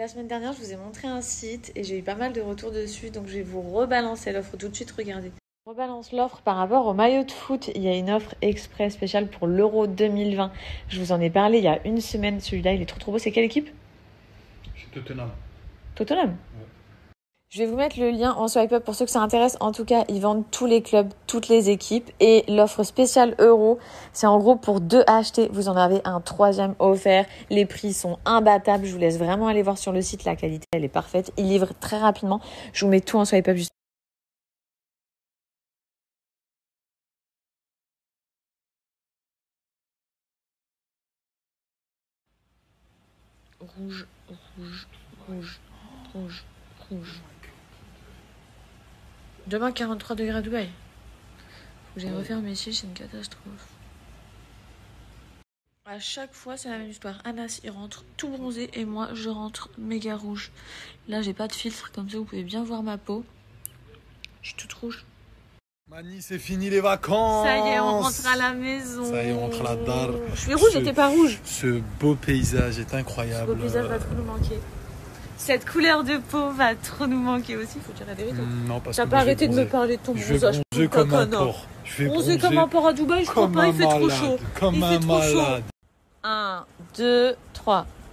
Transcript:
La semaine dernière, je vous ai montré un site et j'ai eu pas mal de retours dessus, donc je vais vous rebalancer l'offre tout de suite, regardez. Je rebalance l'offre par rapport au maillot de foot. Il y a une offre express spéciale pour l'Euro 2020. Je vous en ai parlé il y a une semaine, celui-là, il est trop beau. C'est quelle équipe? C'est Tottenham. Tottenham? Ouais. Je vais vous mettre le lien en swipe up pour ceux que ça intéresse. En tout cas, ils vendent tous les clubs, toutes les équipes. Et l'offre spéciale euro, c'est en gros pour 2 achetés. Vous en avez un 3e offert. Les prix sont imbattables. Je vous laisse vraiment aller voir sur le site. La qualité, elle est parfaite. Ils livrent très rapidement. Je vous mets tout en swipe up juste. Rouge, rouge, rouge, rouge, rouge. Demain, 43 degrés à Dubaï. Faut que j'aille refaire mes cils, c'est une catastrophe. À chaque fois, c'est la même histoire. Anas, il rentre tout bronzé et moi, je rentre méga rouge. Là, j'ai pas de filtre, comme ça, vous pouvez bien voir ma peau. Je suis toute rouge. Mani, c'est fini les vacances. Ça y est, on rentre à la maison. Ça y est, on rentre à la dar. Je suis rouge, j'étais pas rouge. Ce beau paysage est incroyable. Ce beau paysage va trop nous manquer. Cette couleur de peau va trop nous manquer aussi, faut dire la vérité. Non, parce T'as que pas moi, je vais arrêté de me bronzer. parler de ton Je vais bronzage. bronzer comme un porc. Je vais Bronzer bronzer comme un porc à Dubaï, je crois comme pas, un il fait trop malade. chaud. Comme Il un fait trop chaud. malade. 1, 2, 3.